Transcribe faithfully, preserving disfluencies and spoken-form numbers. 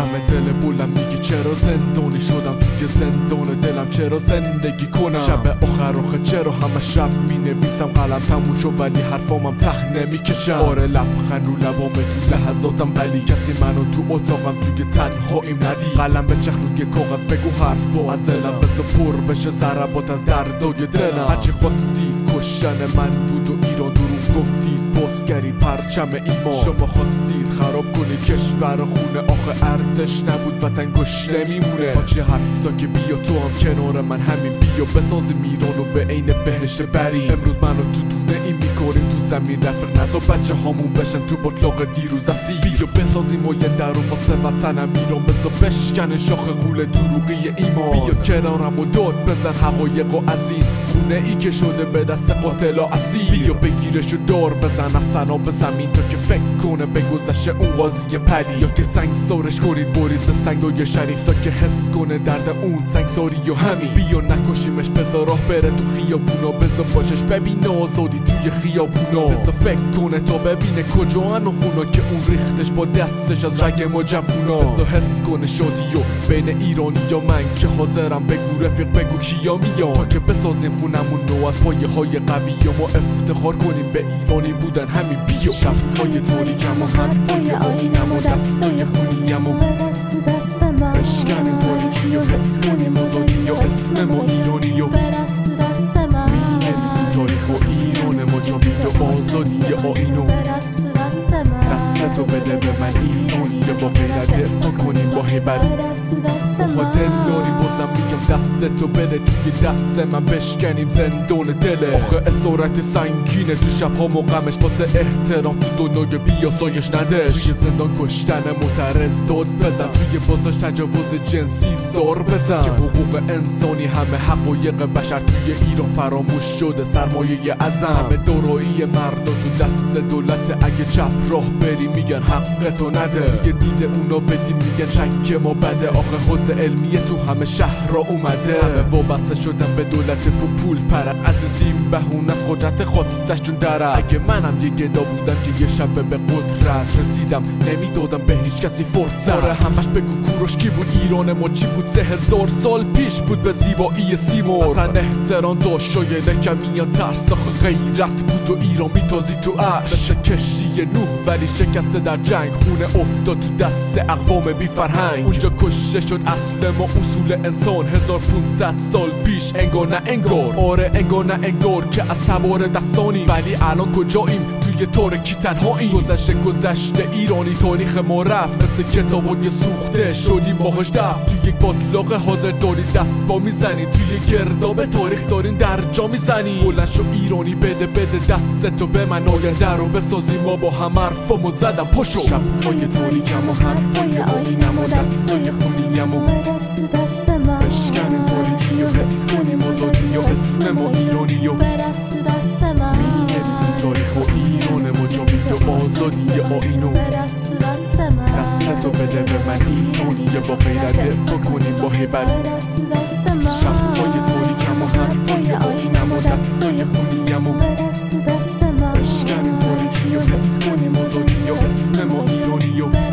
غم دل بولم میگه چرا زندانی شدم توی زندان دلم، چرا زندگی کنم شب آخر آخه چرا همه شب می نویسم قلم تموم شد ولی حرفامم ته نمیکشم. آره لبخند رو لبامه تو لحظاتم ولی کسی منو تو اتاقم توی تنهاییم ندید. قلم به چخ روی کاغذ بگو حرفا از دلم بذار پر بشه ضربات از دردای دلم. هرچی خواستید کشتن من بود و ایران دروغ گفتید بازگرید پرچم ایمان. شما خواستید خراب کنید کشور خونه آخه ارزش نبود وطن گشته میمونه. حاجی حرف تا که بیا تو هم کنار من همین بیا بسازیم ایران و به عین بهشت بریم. امروز منو تو دونه این میکنیم تو زمین رفیق نزا بچه هامون بشن تو بطلاق دیروز اسی. بیا بسازیم و یه در و واسه وطنم ایران بزا بشکن شاخ غول دروغی ایمان. بیا کنارم و داد بزن حقایق و از این خونه ای که شده به دست قاتل و اسی. بیا بگیرش و دار بزن از سنا به زمین تا که فکر کنه به گذشته اون قاضی پلی. یا که سنگ سارش کنید بریز سنگ و یه شریف تا که حس کنه درد اون سنگ ساری و همین. بیا نکشیمش بزا راه بره تو خیابونا بزا باشش ببینه آزادی توی خیابونا. بزا فکر کنه تا ببینه کجا هن و خونا که اون ریختش با دستش از رگ ما جوونا. بزا حس کنه شادی و بین ایرانی یا من که حاضرم بگو رفیق بگو کیا میان تا که بسازیم خونمون نو از پایه های قوی و ما افتخار کنیم به ایرانی بودن همین. بیا شبهای تاریکم و حرفای آینم و دستای خونیم و دست و دست من بشکنیم تاریکی و حس کنیم آزادی و اسم ما ایرانی و دست و دست من مینویسیم تاریخ و ایران ما جاوید و آزادی آینو. دست و دست من دستتو بده به من ایرانی با غیرت دفاع کنیم با هیبت. دست و دست من با دل داری بازم میگم دستتو بده توی دست من بشکنیم زندون دله. آخه اسارت سنگینه تو شبها مقامش واسه احترام تو دنیای بیا سایش ندش. توی زندان کشتن معترض داد بزن توی بازاش تجاوز جنسی زار بزن که حقوق انسانی همه حقایق بشر توی ایران فراموش شده سرمایه اعظم. همه دارایی مردا تو دست دولت اگه چپ راه بری میگن حقتو نده. دیگه دید اونا بدیم میگن شک ما بده. آخه حوزه علمیه تو همه شهر را اومده. همه وابسته شدن به دولت پو پول پرست عزیزیم بهونت قدرت خاصشون در است. اگه منم یه گدا بودم که یه شب به قدرت رسیدم نمیدادم به هیچ کسی فرصت. آره همش بگو کوروش کی بود ایران ما چی بود سه هزار سال پیش بود به زیبایی سیمور. وطن احترام داشت شاید کمی یا ترس آخه غیرت بود و ایران میتازی تو عرش. مثل کشتی نوح ولی شکسته در جنگ خونه افتاد تو دست اقوام بی فرهنگ. اونجا کشته شد اصل ما اصول انسان هزار و پونصد سال پیش انگار نه انگار. آره انگار نه انگار که از تبار دستانی ولی الان کجاییم توی تاریکی تنهاییم. گذشته گذشته ایرانی تاریخ ما رفت مثل کتابای سوخته شدیم باهاش دفت. توی یک باطلاق حاضر داری دست با میزنی توی گرداب تاریخ دارین در جا میزنی. بلند شو ایرانی بده بده دستتو به من آینده رو بسازیم ما با هم حرفامو زدم پاشو. شبهای تاریکم و حرفای آینم و دستای خونیم و دست و دست من بشکنیم تاریکی و حس کنیم آزادی و اسم ما ایرانی و دست و دست من مینویسیم تاریخ و ایران ما جاوید و آزادی آینو. دست و دست من دستتو بده به من ایرانی با غیرت دفاع کنیم با هیبت. دست و دست من شبهای تاریکم و حرفای آینم و دستای خونیم و دست و دست من بشکنیم تاریکی و حس کنیم آزادی و اسم ما ایرانی و